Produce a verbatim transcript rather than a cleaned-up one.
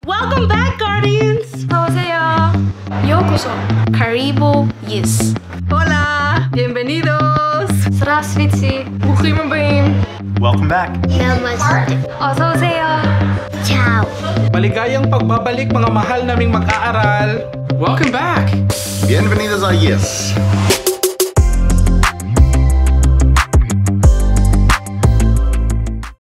Welcome back, Guardians! 어서오세요. 요코소. Karibu YISS. Hola! Bienvenidos! Здравствуйте. Бухим бим. Welcome back. Namaste. 어서오세요. Ciao. Maligayang pagbabalik mga mahal naming mag-aaral. Welcome back. Bienvenidos a YISS.